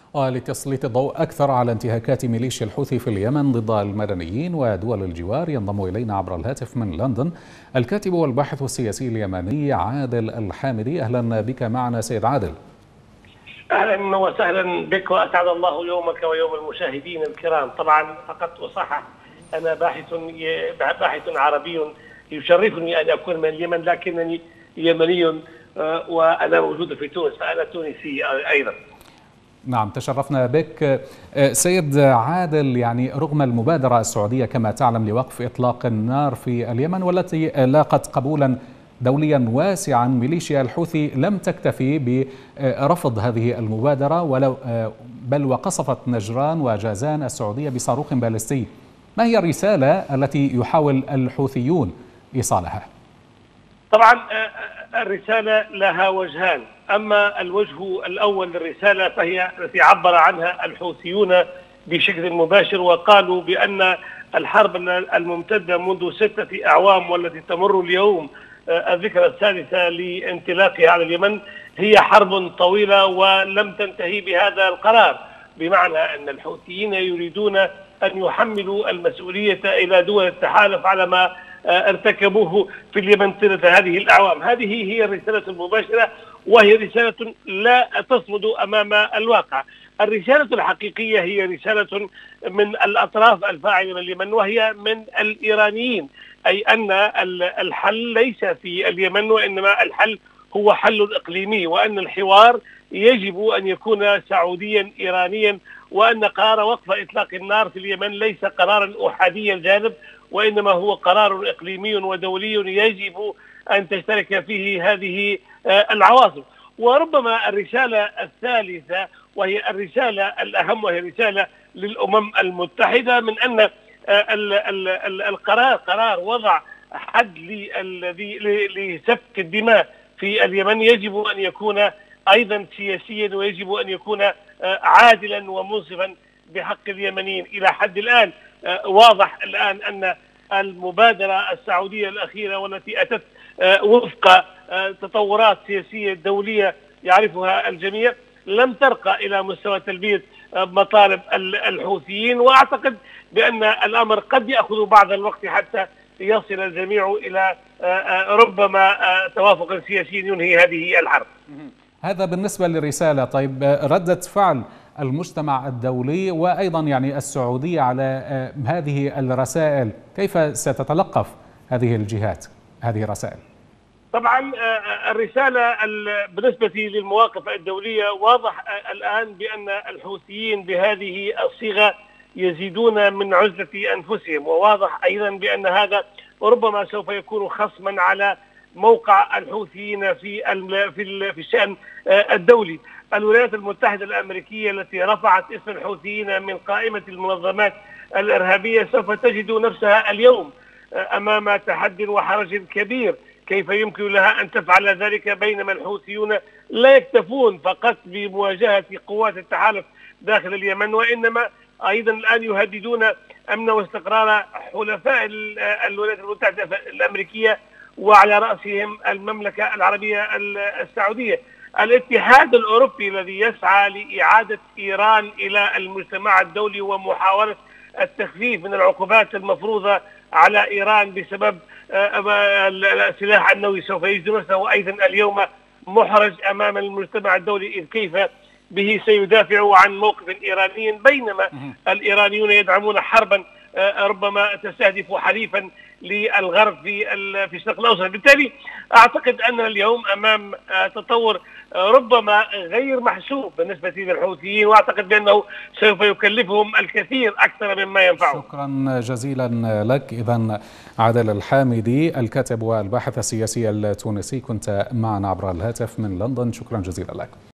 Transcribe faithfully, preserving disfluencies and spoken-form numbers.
ولتسليط الضوء أكثر على انتهاكات ميليشيا الحوثي في اليمن ضد المدنيين ودول الجوار ينضم إلينا عبر الهاتف من لندن الكاتب والباحث السياسي اليمني عادل الحامدي. أهلا بك معنا سيد عادل. أهلا وسهلا بك وأسعد الله يومك ويوم المشاهدين الكرام. طبعا فقط أصحح، أنا باحث باحث عربي، يشرفني أن أكون من اليمن لكنني يمني وأنا موجود في تونس، فأنا تونسي أيضا. نعم، تشرفنا بك سيد عادل. يعني رغم المبادرة السعودية كما تعلم لوقف إطلاق النار في اليمن والتي لاقت قبولا دوليا واسعا، ميليشيا الحوثي لم تكتفي برفض هذه المبادرة ولو بل وقصفت نجران وجازان السعودية بصاروخ باليستي. ما هي الرسالة التي يحاول الحوثيون إيصالها؟ طبعا الرسالة لها وجهان، أما الوجه الأول للرسالة فهي التي عبر عنها الحوثيون بشكل مباشر، وقالوا بأن الحرب الممتدة منذ ستة أعوام والتي تمر اليوم الذكرى الثالثة لانطلاقها على اليمن هي حرب طويلة ولم تنتهي بهذا القرار، بمعنى أن الحوثيين يريدون أن يحملوا المسؤولية إلى دول التحالف على ما ارتكبوه في اليمن طيلة هذه الأعوام. هذه هي الرسالة المباشرة، وهي رسالة لا تصمد أمام الواقع. الرسالة الحقيقية هي رسالة من الأطراف الفاعلة من اليمن، وهي من الإيرانيين، أي أن الحل ليس في اليمن وإنما الحل هو حل إقليمي، وأن الحوار يجب أن يكون سعوديا إيرانيا، وأن قرار وقف إطلاق النار في اليمن ليس قرارا أحادي الجانب وإنما هو قرار إقليمي ودولي يجب أن تشترك فيه هذه العواصم. وربما الرسالة الثالثة وهي الرسالة الأهم وهي رسالة للأمم المتحدة من أن القرار قرار وضع حد لسفك الدماء في اليمن يجب أن يكون أيضا سياسيا، ويجب أن يكون عادلا ومنصفا بحق اليمنيين. إلى حد الآن واضح الآن أن المبادرة السعودية الأخيرة والتي أتت وفق تطورات سياسية دولية يعرفها الجميع لم ترقى إلى مستوى تلبية مطالب الحوثيين، وأعتقد بأن الأمر قد يأخذ بعض الوقت حتى يصل الجميع إلى ربما توافق سياسي ينهي هذه الحرب. هذا بالنسبة للرسالة. طيب، ردة فعل المجتمع الدولي وأيضا يعني السعودية على هذه الرسائل، كيف ستتلقف هذه الجهات هذه الرسائل؟ طبعا الرسالة بالنسبة للمواقف الدولية واضح الآن بأن الحوثيين بهذه الصيغة يزيدون من عزلة أنفسهم، وواضح أيضا بأن هذا ربما سوف يكون خصما على موقع الحوثيين في في في الشأن الدولي. الولايات المتحدة الأمريكية التي رفعت اسم الحوثيين من قائمة المنظمات الإرهابية سوف تجد نفسها اليوم أمام تحدي وحرج كبير، كيف يمكن لها أن تفعل ذلك بينما الحوثيون لا يكتفون فقط بمواجهة قوات التحالف داخل اليمن، وإنما أيضا الآن يهددون أمن واستقرار حلفاء الولايات المتحدة الأمريكية وعلى رأسهم المملكة العربية السعودية. الاتحاد الأوروبي الذي يسعى لإعادة إيران إلى المجتمع الدولي ومحاولة التخفيف من العقوبات المفروضة على إيران بسبب السلاح النووي سوف يجد نفسه أيضا اليوم محرج أمام المجتمع الدولي، إذ كيف به سيدافع عن موقف إيراني بينما الإيرانيون يدعمون حربا ربما تستهدف حليفا للغرب في في الشرق الاوسط. بالتالي اعتقد ان اليوم امام تطور ربما غير محسوب بالنسبه للحوثيين، واعتقد بانه سوف يكلفهم الكثير اكثر مما ينفعهم. شكرا جزيلا لك. اذا عادل الحامدي الكاتب والباحث السياسي التونسي كنت معنا عبر الهاتف من لندن، شكرا جزيلا لك.